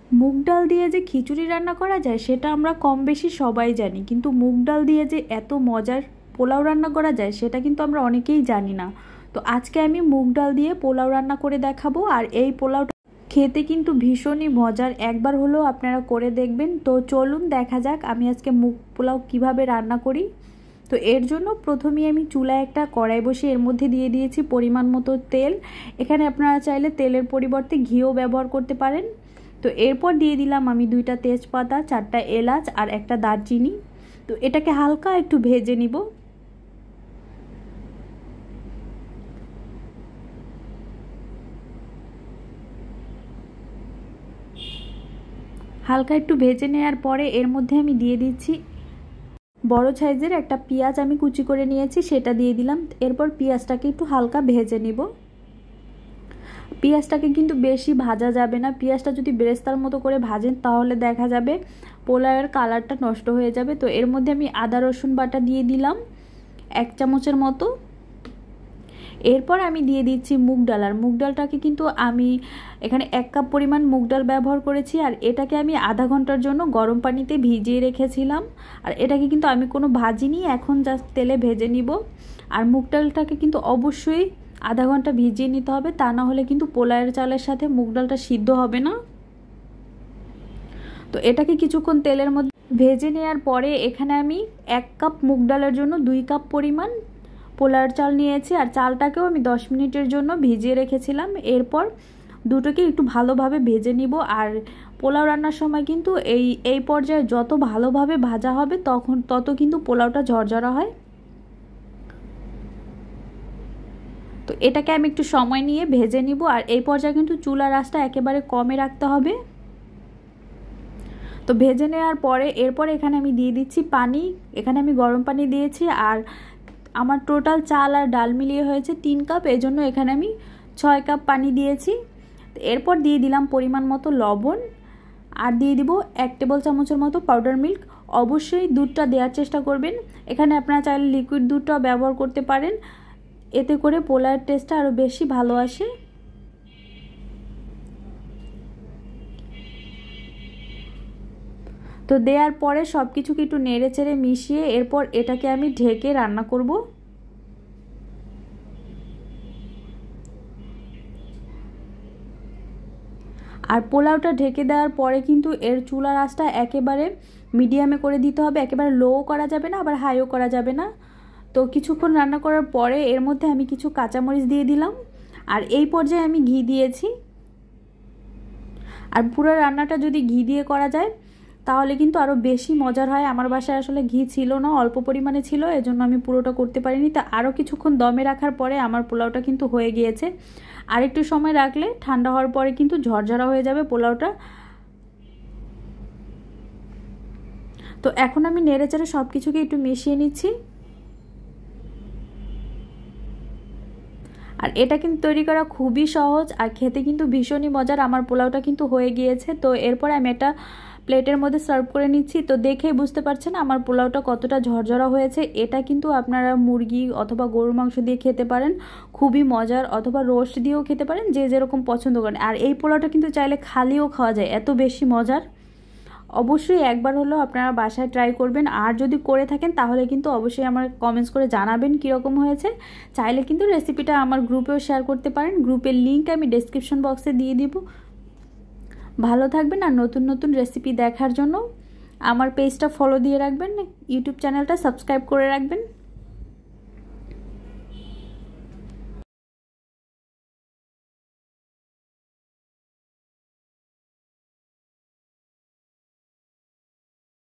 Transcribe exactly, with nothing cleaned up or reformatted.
মুগ ডাল দিয়ে যে খিচুড়ি রান্না করা যায় সেটা আমরা কম বেশি সবাই জানি, কিন্তু মুগ ডাল দিয়ে যে এত মজার পোলাও রান্না করা যায় সেটা কিন্তু আমরা অনেকেই জানি না। তো আজকে আমি মুগ ডাল দিয়ে পোলাও রান্না করে দেখাবো, আর এই পোলাওটা খেতে কিন্তু ভীষণই মজার, একবার হলেও আপনারা করে দেখবেন। তো চলুন দেখা যাক আমি আজকে মুগ পোলাও কিভাবে রান্না করি। তো এর জন্য প্রথমেই আমি চুলায় একটা কড়াই বসিয়ে এর মধ্যে দিয়ে দিয়েছি পরিমাণ মতো তেল। এখানে আপনারা চাইলে তেলের পরিবর্তে ঘিও ব্যবহার করতে পারেন। তো এরপর দিয়ে দিলাম আমি দুইটা তেজপাতা, চারটা এলাচ আর একটা দারচিনি। তো এটাকে হালকা একটু ভেজে নিব। হালকা একটু ভেজে নেওয়ার পরে এর মধ্যে আমি দিয়ে দিচ্ছি বড় সাইজের একটা পেঁয়াজ, আমি কুচি করে নিয়েছি সেটা দিয়ে দিলাম। এরপর পেঁয়াজটাকে একটু হালকা ভেজে নিব। পেঁয়াজটাকে কিন্তু বেশি ভাজা যাবে না, পেঁয়াজটা যদি বেরেস্তার মতো করে ভাজেন তাহলে দেখা যাবে পোলাওয়ের কালারটা নষ্ট হয়ে যাবে। তো এর মধ্যে আমি আদা রসুন বাটা দিয়ে দিলাম এক চামচের মতো। এরপর আমি দিয়ে দিচ্ছি মুগ ডাল, আর মুগ ডালটাকে কিন্তু আমি এখানে এক কাপ পরিমাণ মুগ ডাল ব্যবহার করেছি, আর এটাকে আমি আধা ঘন্টার জন্য গরম পানিতে ভিজিয়ে রেখেছিলাম। আর এটাকে কিন্তু আমি কোনো ভাজিনি, এখন জাস্ট তেলে ভেজে নিব। আর মুগ ডালটাকে কিন্তু অবশ্যই আধা ঘন্টা ভিজিয়ে নিতে হবে, তা না হলে কিন্তু পোলাওয়ের চালের সাথে মুগ ডালটা সিদ্ধ হবে না। তো এটাকে কিছুক্ষণ তেলের মধ্যে ভেজে নেওয়ার পরে এখানে আমি এক কাপ মুগ ডালের জন্য দুই কাপ পরিমাণ পোলাওর চাল নিয়েছি, আর চালটাকেও আমি দশ মিনিটের জন্য ভিজিয়ে রেখেছিলাম। এরপর দুটোকে একটু ভালোভাবে ভেজে নিব। আর পোলাও রান্নার সময় কিন্তু এই এই পর্যায়ে যত ভালোভাবে ভাজা হবে তখন তত কিন্তু পোলাওটা ঝরঝরা হয়। তো এটাকে আমি একটু সময় নিয়ে ভেজে নিব, আর এই পর্যায়ে কিন্তু চুলার আঁচটা একেবারে কমে রাখতে হবে। তো ভেজে নেওয়ার পরে এরপর এখানে আমি দিয়ে দিচ্ছি পানি। এখানে আমি গরম পানি দিয়েছি, আর আমার টোটাল চাল আর ডাল মিলিয়ে হয়েছে তিন কাপ, এই জন্য এখানে আমি ছয় কাপ পানি দিয়েছি। এরপর দিয়ে দিলাম পরিমাণ মতো লবণ, আর দিয়ে দিব এক টেবিল চামচের মতো পাউডার মিল্ক। অবশ্যই দুধটা দেওয়ার চেষ্টা করবেন, এখানে আপনারা চাইলে লিকুইড দুধটা ব্যবহার করতে পারেন, এতে করে পোলাওয়ের টেস্টটা আরও বেশি ভালো আসে। তো দেওয়ার পরে সব কিছুকে একটু নেড়ে চেড়ে মিশিয়ে এরপর এটাকে আমি ঢেকে রান্না করব। আর পোলাওটা ঢেকে দেওয়ার পরে কিন্তু এর চুলার আঁচটা একেবারে মিডিয়ামে করে দিতে হবে, একেবারে লোও করা যাবে না, আবার হাইও করা যাবে না। তো কিছুক্ষণ রান্না করার পরে এর মধ্যে আমি কিছু কাঁচামরিচ দিয়ে দিলাম, আর এই পর্যায়ে আমি ঘি দিয়েছি। আর পুরো রান্নাটা যদি ঘি দিয়ে করা যায় তাহলে কিন্তু আরও বেশি মজার হয়। আমার বাসায় আসলে ঘি ছিল না, অল্প পরিমাণে ছিল, এজন্য আমি পুরোটা করতে পারিনি। তা আরও কিছুক্ষণ দমে রাখার পরে আমার পোলাওটা কিন্তু হয়ে গিয়েছে। আর একটু সময় রাখলে ঠান্ডা হওয়ার পরে কিন্তু ঝরঝরা হয়ে যাবে পোলাওটা। তো এখন আমি নেড়েচেড়ে সব কিছুকে একটু মিশিয়ে নিচ্ছি। আর এটা কিন্তু তৈরি করা খুবই সহজ, আর খেতে কিন্তু ভীষণই মজার। আমার পোলাওটা কিন্তু হয়ে গিয়েছে। তো এরপর আমি এটা প্লেটের মধ্যে সার্ভ করে নিচ্ছি। তো দেখেই বুঝতে পারছেন আমার পোলাওটা কতটা ঝরঝরা হয়েছে। এটা কিন্তু আপনারা মুরগি অথবা গরুর মাংস দিয়ে খেতে পারেন, খুবই মজার, অথবা রোস্ট দিয়েও খেতে পারেন, যে যেরকম পছন্দ করেন। আর এই পোলাওটা কিন্তু চাইলে খালিও খাওয়া যায়, এত বেশি মজার। অবশ্যই একবার হলেও আপনারা বাসায় ট্রাই করবেন, আর যদি করে থাকেন তাহলে কিন্তু অবশ্যই আমার কমেন্টস করে জানাবেন কীরকম হয়েছে। চাইলে কিন্তু রেসিপিটা আমার গ্রুপেও শেয়ার করতে পারেন, গ্রুপের লিঙ্ক আমি ডেসক্রিপশন বক্সে দিয়ে দিব। ভালো থাকবেন, আর নতুন নতুন রেসিপি দেখার জন্য আমার পেজটা ফলো দিয়ে রাখবেন, ইউটিউব চ্যানেলটা সাবস্ক্রাইব করে রাখবেন।